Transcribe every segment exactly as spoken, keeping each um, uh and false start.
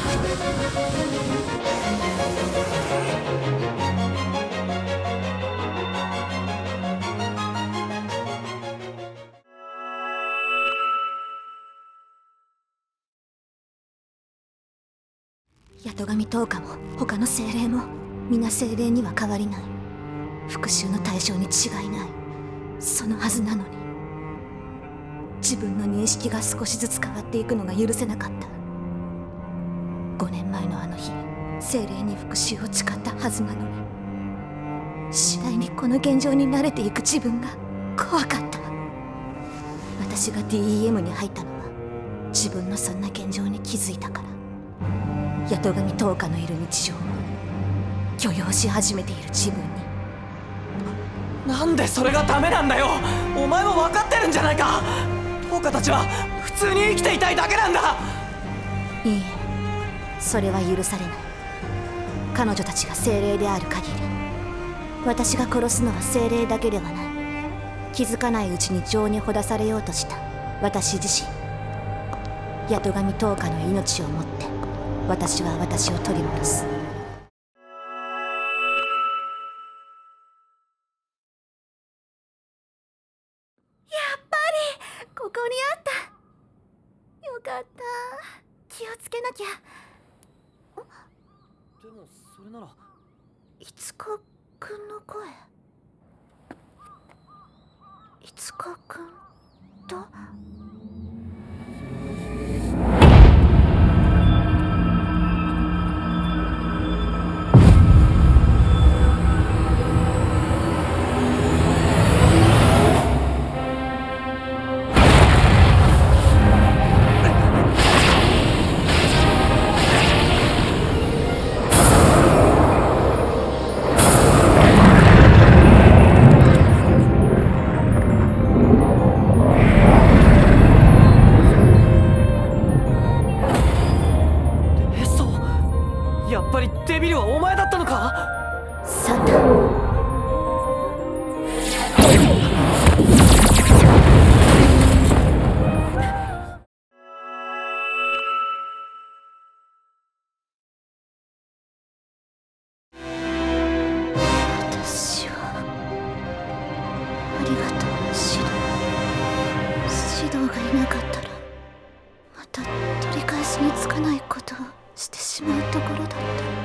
八兎神十日も他の精霊も皆精霊には変わりない。復讐の対象に違いない。そのはずなのに自分の認識が少しずつ変わっていくのが許せなかった。ごねんまえのあの日、精霊に復讐を誓ったはずなのに次第にこの現状に慣れていく自分が怖かった。私が ディーイーエム に入ったのは自分のそんな現状に気づいたから。八兎神十日のいる日常を許容し始めている自分に。 なんでそれがダメなんだよ。お前も分かってるんじゃないか。十日たちは普通に生きていたいだけなんだ。 いいえ、それは許されない。彼女たちが精霊である限り私が殺すのは精霊だけではない。気づかないうちに情にほだされようとした私自身。八兎神十日の命をもって私は私を取り戻す。やっぱりここにあった。よかった。気をつけなきゃ。 でもそれならいつかくんの声。いつかくんとデビルはお前だったのか。 サタン。私はありがとうシド。シドがいなかったらまた取り返しにつかないことをしてしまうところだった。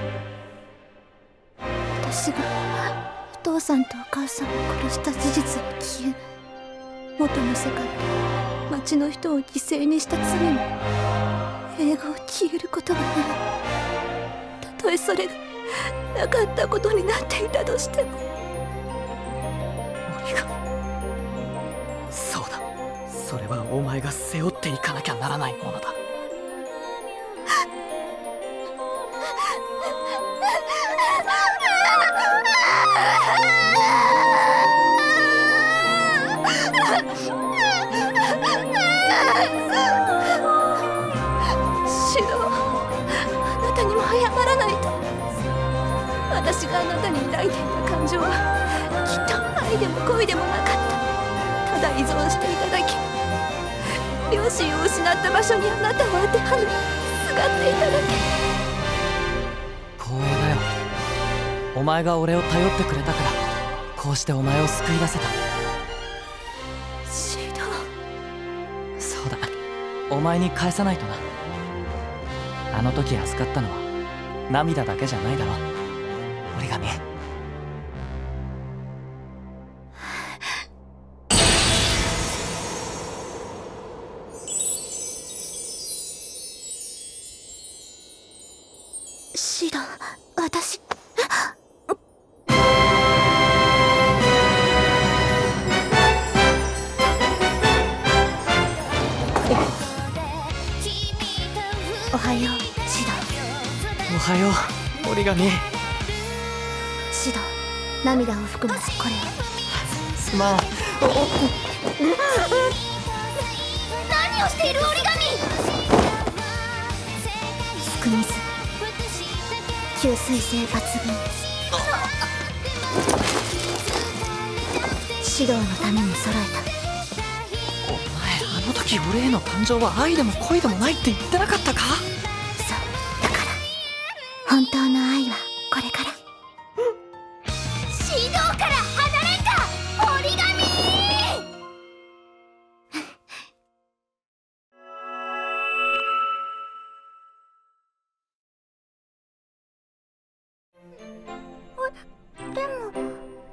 私がお父さんとお母さんを殺した事実は消えない。元の世界で町の人を犠牲にした罪も永劫消えることがない。たとえそれがなかったことになっていたとしても。 俺がそうだ、それはお前が背負っていかなきゃならないものだ。 シド、あなたにも謝らないと。私があなたに抱いていた感情はきっと愛でも恋でもなかった。ただ依存していただけ。両親を失った場所にあなたを当てはめすがっていただけ。 光栄だよ。お前が俺を頼ってくれたからこうしてお前を救い出せた。 シド。 そうだ、お前に返さないとな。あの時預かったのは涙だけじゃないだろ、折り紙。 シド、私おはよう、シド。 おはよう、折り紙。 シド、涙を含ませこれを。 すまん。 何をしている折り紙。すく水、吸水性抜群。シドのために揃えた。 お前、あの時俺への感情は愛でも恋でもないって言ってなかったか。 そう、だから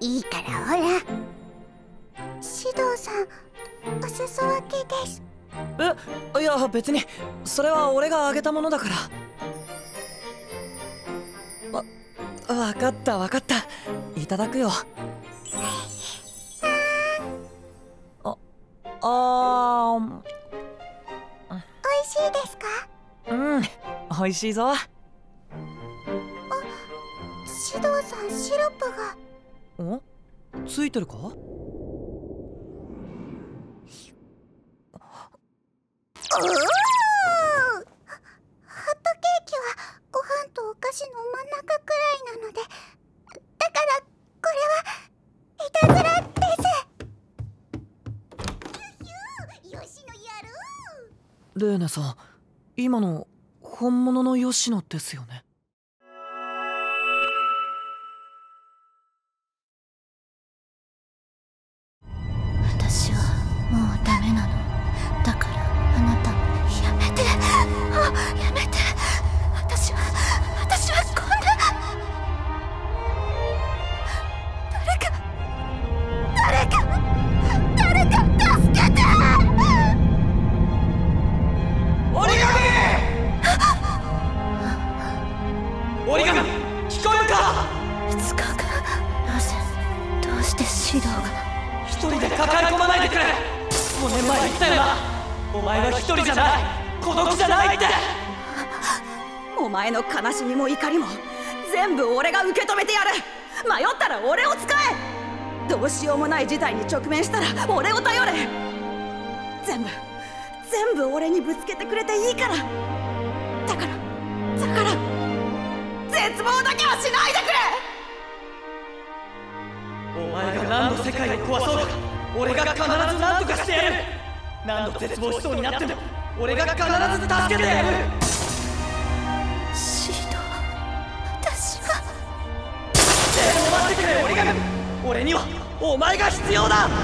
いいからほら。指導さん、お裾分けです。 え、いや別にそれは俺があげたものだから。わ、わかったわかった、いただくよ。あ、あー、 おいしいですか？ うん、おいしいぞ。あ、 指導さん、シロップが。 ん？ついてるか？ ホットケーキはご飯とお菓子の真ん中くらいなので、だからこれはいたずらです。よしのやる。 レーネさん、今の本物の吉野ですよね。 私はもうダメなの。だからあなたもやめて。あ、やめて。私は私はこんな。誰か誰か誰か助けて。 折り紙！折り紙、聞こえるか？ いつかがなぜ、どうして指導が。 一人で抱え込まないでくれ。ごねんまえ言ったよな、お前は一人じゃない、孤独じゃないって。 お前の悲しみも怒りも全部俺が受け止めてやる。迷ったら俺を使え。どうしようもない事態に直面したら俺を頼れ。全部全部俺にぶつけてくれていいから。だからだから絶望だけはしないでくれ。 お前が何度世界を壊そうか、俺が必ず何とかしてやる。何度絶望しそうになっても俺が必ず助けてやる。 シード、私は。 でも待ってくれ折り紙、俺にはお前が必要だ。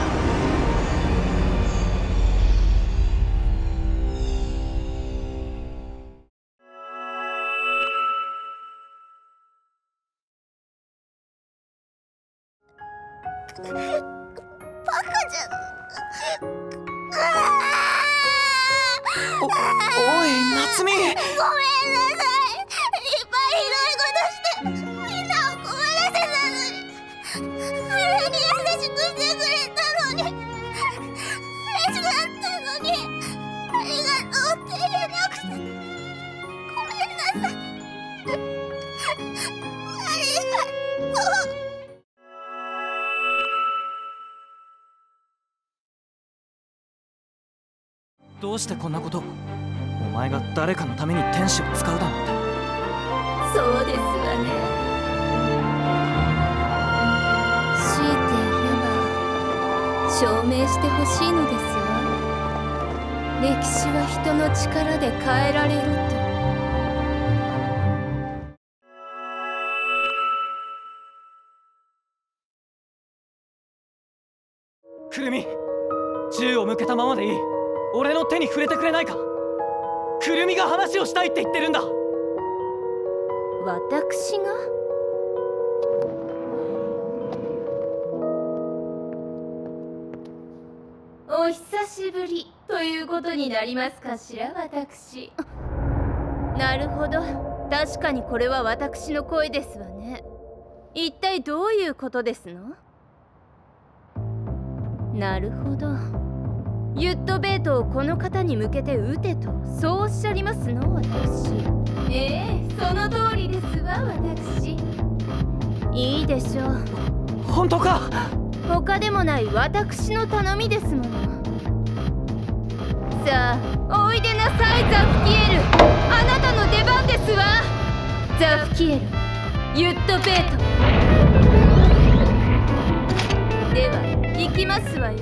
バカじゃ。 お、おい夏美、 ごめんなさい。いっぱいひどいことしてみんなを困らせたのに。あれに優しくしてくれたのに、嬉しかったのに、ありがとうって言えなくてごめんなさい。ありがとう。 どうしてこんなことを。お前が誰かのために天使を使うだなんて。 そうですわね。強いて言えば証明してほしいのですわ。歴史は人の力で変えられると。 くるみ、銃を向けたままでいい。俺の手に触れてくれないか。くるみが話をしたいって言ってるんだ。 私が？お久しぶりということになりますかしら、私。なるほど、確かにこれは私の声ですわね。一体どういうことですの？なるほど、ユットベートをこの方に向けて撃てと、そうおっしゃりますの、私。ええ、その通りですわ、私。いいでしょう。 本当か？ 他でもない私の頼みですもの。さあ、おいでなさい、ザフキエル。あなたの出番ですわ。ザフキエル、ユットベート。では、行きますわよ。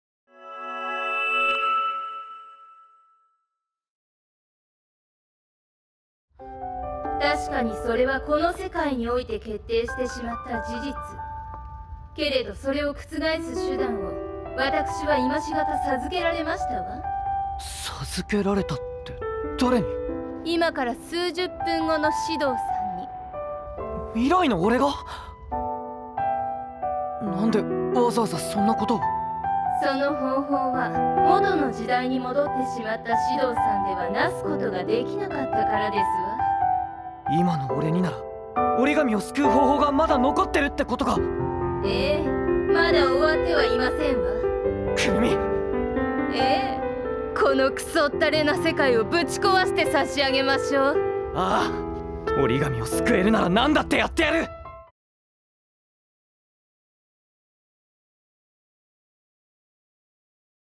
確かにそれはこの世界において決定してしまった事実。けれどそれを覆す手段を私は今しがた授けられましたわ。 授けられたって誰に？ 今から数十分後の指導さんに。 未来の俺が？ なんでわざわざそんなことを。 その方法は元の時代に戻ってしまった指導さんではなすことができなかったからですわ。 今の俺になら折り紙を救う方法がまだ残ってるってことか。 ええ、まだ終わってはいませんわ。 くるみ。 ええ、このクソったれな世界をぶち壊して差し上げましょう。 ああ、折り紙を救えるなら何だってやってやる。